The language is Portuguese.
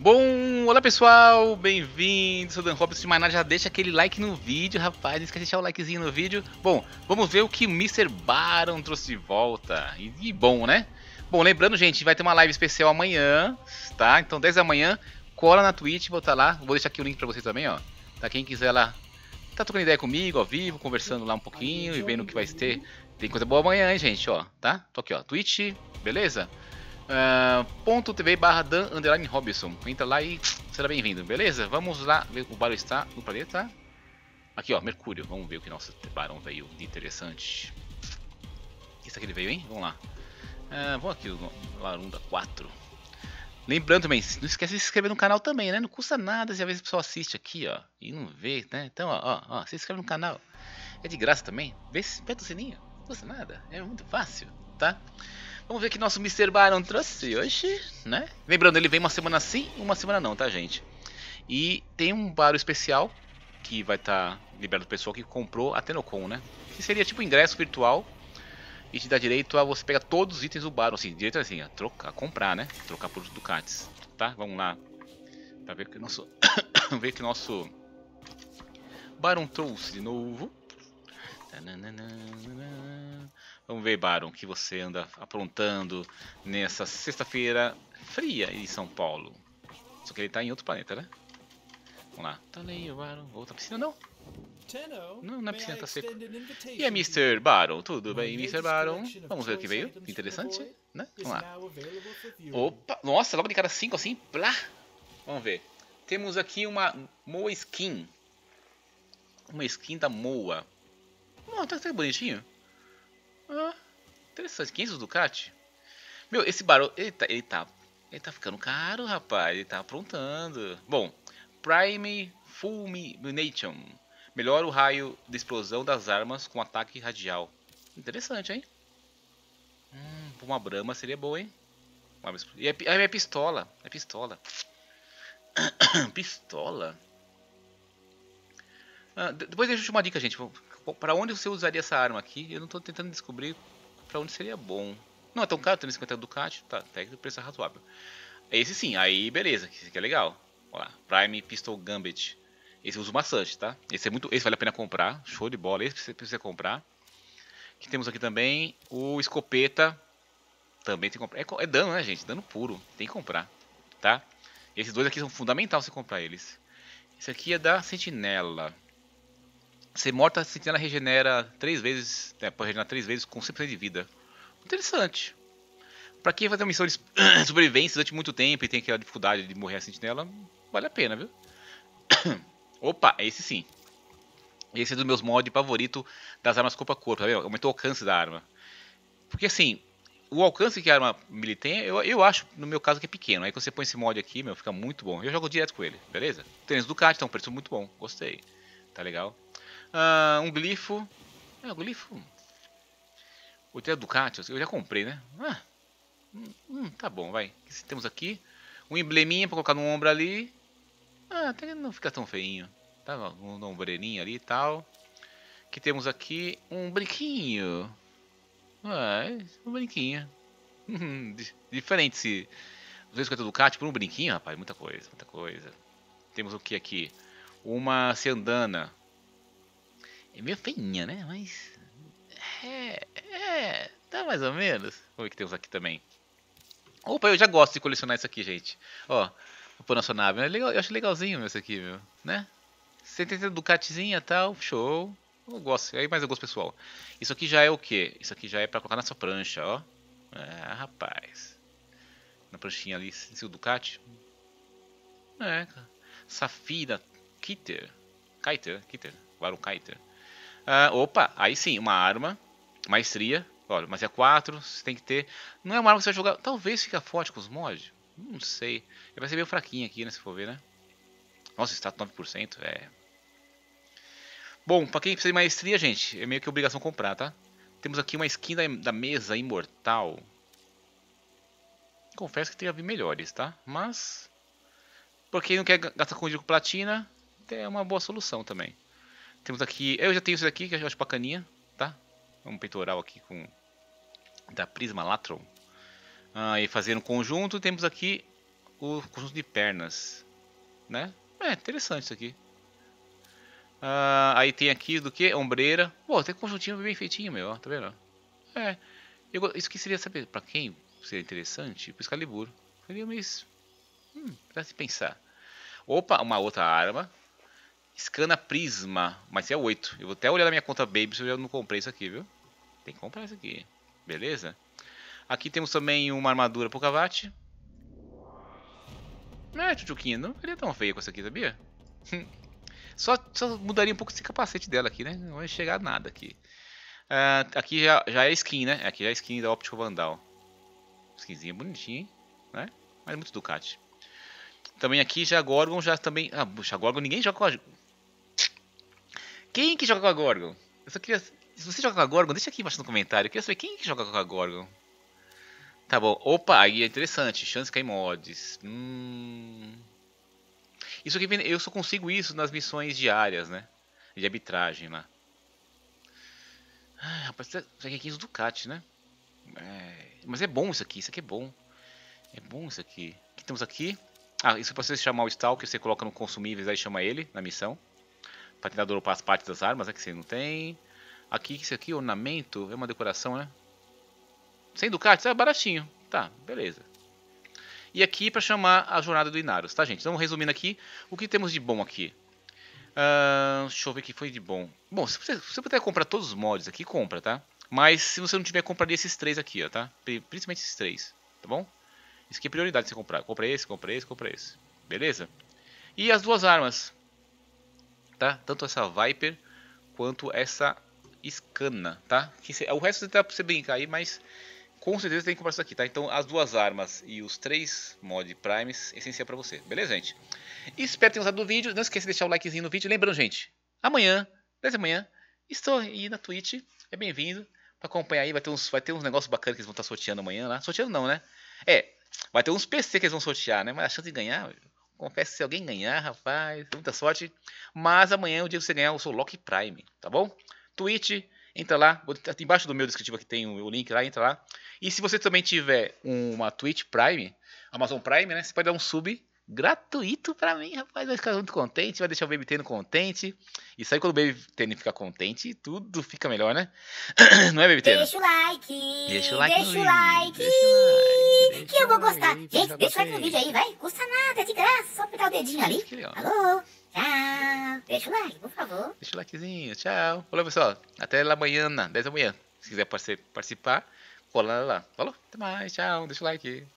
Bom, olá pessoal, bem-vindos, sou Dan Robson de Maná, já deixa aquele like no vídeo, rapaz, não esquece de deixar o likezinho no vídeo. Bom, vamos ver o que o Mr. Baron trouxe de volta, e bom, né? Bom, lembrando, gente, vai ter uma live especial amanhã, tá? Então 10 da manhã, cola na Twitch, vou estar lá, vou deixar aqui o link pra vocês também, ó. Tá, quem quiser lá, tá trocando ideia comigo, ao vivo, conversando lá um pouquinho e vendo o que vai ter. Tem coisa boa amanhã, hein, gente, ó, tá? Tô aqui, ó, Twitch, beleza? .tv/Dan_Robson. Entra lá e será bem-vindo, beleza? Vamos lá ver o Barão está no planeta. Aqui, ó, Mercúrio. Vamos ver o que nosso Barão veio de interessante. Isso aqui ele veio, hein? Vamos lá. Vamos aqui, o Larunda 4. Lembrando também, não esquece de se inscrever no canal também, né? Não custa nada se às vezes o pessoal assiste aqui, ó, e não vê, né? Então, ó, se inscreve no canal. É de graça também. Vê se aperta o sininho. Não custa nada. É muito fácil, tá? Vamos ver que nosso Mr. Baron trouxe hoje, né? Lembrando, ele vem uma semana sim e uma semana não, tá, gente? E tem um Baron especial que vai estar liberado pro pessoal que comprou a Tenocon, né? Que seria tipo ingresso virtual e te dá direito a você pegar todos os itens do Baron, assim, direito assim, a trocar, a comprar, né? Trocar por Ducatis, tá? Vamos lá pra ver que o nosso, ver que nosso Baron trouxe de novo. Vamos ver, Baron, o que você anda aprontando nessa sexta-feira fria em São Paulo. Só que ele tá em outro planeta, né? Vamos lá. Tá ali, Baron. Outra piscina, não? Não, na piscina tá seco. E é Mr. Baron, tudo bem, Mr. Baron? Vamos ver o que veio. Interessante, né? Vamos lá. Opa, nossa, logo de cara 5 assim, plá. Vamos ver. Temos aqui uma Moa Skin. Uma skin da Moa. Tá até bonitinho. Interessante, 500 Ducati. Meu, esse Barão, ele tá ficando caro, rapaz. Ele tá aprontando. Bom, Prime Fulmination. Melhora o raio de explosão das armas com ataque radial. Interessante, hein? Uma Brahma seria boa, hein? E é pistola. É pistola. Pistola? Depois deixa eu uma dica, gente. Pra onde você usaria essa arma aqui? Eu não tô tentando descobrir pra onde seria bom. Não é tão caro, 350 Ducati, tá, até que o preço é razoável. Esse sim, aí beleza, esse aqui é legal. Olha lá, Prime Pistol Gambit. Esse eu uso bastante, tá? Esse vale a pena comprar, show de bola, esse você precisa comprar. Que temos aqui também o Escopeta, também tem que comprar. É dano, né, gente? Dano puro, tem que comprar, tá? Esses dois aqui são fundamentais você comprar eles. Esse aqui é da Sentinela. Ser morta, a Sentinela regenera 3 vezes, pode regenerar 3 vezes com 100% de vida. Interessante. Pra quem vai fazer uma missão de sobrevivência durante muito tempo e tem aquela dificuldade de morrer a sentinela, vale a pena, viu? Opa, esse sim. Esse é dos meus mods favorito das armas corpo a corpo, tá vendo? Aumentou o alcance da arma. Porque assim, o alcance que a arma melee tem, eu acho, no meu caso, que é pequeno. Aí quando você põe esse mod aqui, meu, fica muito bom. Eu jogo direto com ele, beleza? Tênis Ducati, então, um preço muito bom. Gostei. Tá legal. Um glifo. O glifo. O Tênis Ducati, eu já comprei, né? Tá bom, vai. O que temos aqui? Um embleminha pra colocar no ombro ali. Até que não fica tão feinho. Tá, um ombreirinho ali e tal. Que temos aqui um brinquinho. Um brinquinho. Diferente se... 250 Ducati por um brinquinho, rapaz. Muita coisa, muita coisa. Temos o que aqui? Uma Ciandana. É meio feinha, né? Mas... Tá mais ou menos. Vamos ver o que temos aqui também. Opa, eu já gosto de colecionar isso aqui, gente. Ó, vou pôr na sua nave. Eu acho legalzinho meu, isso aqui, meu. Né? 70 Ducatizinha e tal, show. Eu gosto, aí mais eu gosto pessoal. Isso aqui já é o que? Isso aqui já é pra colocar na sua prancha, ó. Rapaz. Na pranchinha ali, esse Ducati. Safira Kiter. Kiter. Baron Kiter. Opa, aí sim, uma arma. Maestria. Olha, mas é 4, você tem que ter. Não é uma arma que você vai jogar. Talvez fique forte com os mods. Não sei. Vai ser meio fraquinho aqui, né? Se for ver, né? Nossa, status 9%. Bom, pra quem precisa de maestria, gente, é meio que obrigação comprar, tá? Temos aqui uma skin da mesa imortal. Confesso que teria vir melhores, tá? Mas. Por quem não quer gastar com platina, é uma boa solução também. Temos aqui. Eu já tenho esse daqui, que eu acho bacaninha, tá? Um peitoral aqui com. Da Prisma Latron. E fazendo conjunto, temos aqui o conjunto de pernas, né? É, interessante isso aqui. Aí tem aqui do que? Ombreira. Pô, tem um conjuntinho bem feitinho, meu, ó, tá vendo? É, isso aqui seria, saber pra quem seria interessante? Pro Excalibur. Seria meio... pra se pensar. Opa, uma outra arma. Escana Prisma, mas é 8. Eu vou até olhar na minha conta Baby se eu já não comprei isso aqui, viu? Tem que comprar isso aqui. Beleza? Aqui temos também uma armadura Pokavat. Tchutchuquinha, não seria tão feia com essa aqui, sabia? só mudaria um pouco esse capacete dela aqui, né? Não vai chegar a nada aqui. Aqui já é skin, né? Aqui já é skin da Optical Vandal. Skinzinha bonitinha, hein? Né? Mas muito Ducati. Também aqui já a Gorgon já também... Ah, puxa, a Gorgon ninguém joga com a... Quem que joga com a Gorgon? Eu só queria... Se você joga com a Gorgon, deixa aqui embaixo no comentário. Eu queria saber quem que joga com a Gorgon. Tá bom. Opa, aí é interessante. Chance de cair mods. Isso aqui, eu só consigo isso nas missões diárias, né? De arbitragem lá. Rapaz, isso aqui é 15 Ducati, né? Mas é bom isso aqui é bom. É bom isso aqui. O que temos aqui? Isso é pra você chamar o Stalker, você coloca no consumíveis aí chama ele na missão. Pra tentar dropar as partes das armas, né, que você não tem. Aqui, isso aqui, ornamento, é uma decoração, né? 100 Ducatis, baratinho. Tá, beleza. E aqui pra chamar a jornada do Inaros, tá, gente? Então, resumindo aqui, o que temos de bom aqui? Deixa eu ver o que foi de bom. Bom, se você puder comprar todos os mods aqui, compra, tá? Mas se você não tiver, compraria esses 3 aqui, ó, tá? Principalmente esses 3, tá bom? Isso aqui é prioridade de você comprar. Compra esse, compra esse, compra esse. Beleza? E as duas armas, tá? Tanto essa Viper quanto essa Scana, tá? O resto dá pra você brincar aí, mas com certeza tem que comprar isso aqui, tá? Então as duas armas e os 3 mod primes, essencial pra você. Beleza, gente? Espero ter gostado do vídeo. Não esqueça de deixar o likezinho no vídeo. Lembrando, gente, amanhã, 10 da manhã, estou aí na Twitch. É bem-vindo pra acompanhar aí. Vai ter uns negócios bacanas que eles vão estar sorteando amanhã lá. Sorteando não, né? Vai ter uns PC que eles vão sortear, né? Mas a chance de ganhar, confesso que se alguém ganhar, rapaz, muita sorte. Mas amanhã, o dia que você ganhar, eu sou Loki Prime, tá bom? Twitch, entra lá. Embaixo do meu descritivo aqui tem o link lá, entra lá. E se você também tiver uma Twitch Prime, Amazon Prime, né? Você pode dar um sub gratuito pra mim, rapaz. Vai ficar muito contente, vai deixar o Baby Tendo contente. E sabe quando o Baby Tendo fica contente, tudo fica melhor, né? Não é, Baby Tendo? Deixa o like. Deixa o like. Deixa o like. Que eu vou gostar. Gente, deixa o like no vídeo aí, vai. Custa nada, é de graça. Só apertar o dedinho ali. Alô? Tchau. Deixa o like, por favor. Deixa o likezinho. Tchau. Falou, pessoal. Até amanhã, 10 da manhã. Se quiser participar, cola lá. Falou? Até mais. Tchau. Deixa o like.